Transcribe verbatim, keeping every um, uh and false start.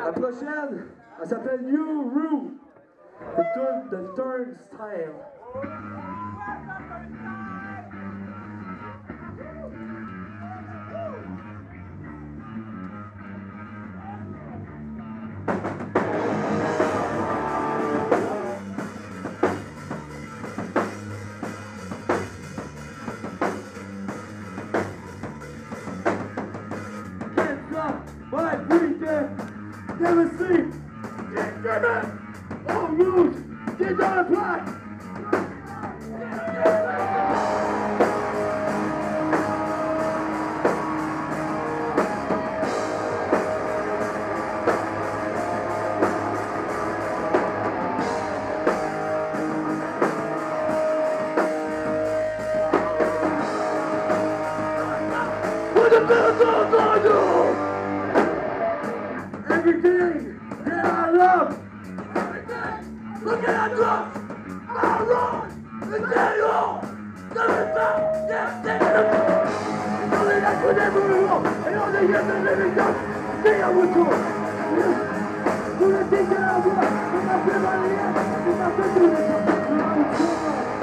La prochaine, elle s'appelle New Rue. Le tour de Turnstile. My weekend, never sleep, get driven, all rules, get on the block. Put the bells on the everything that I love, everything, look at that love, I run, the day long, the result, yes, c'est le on est là pour des mouvements, et on est là de l'évidence, c'est un retour. Tous les dégâts à voir, on a fait mal hier, on a fait tout le temps,